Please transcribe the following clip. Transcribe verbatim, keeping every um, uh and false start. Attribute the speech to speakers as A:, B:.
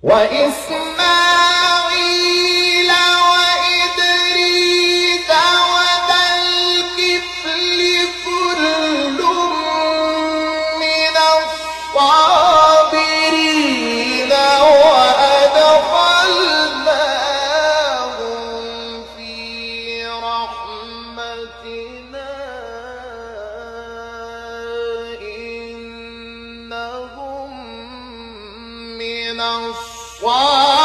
A: وإسماعيل وإدريس وذا الكفل كل من الصابرين وأدخلناهم في رحمتنا إنهم من الصالحين.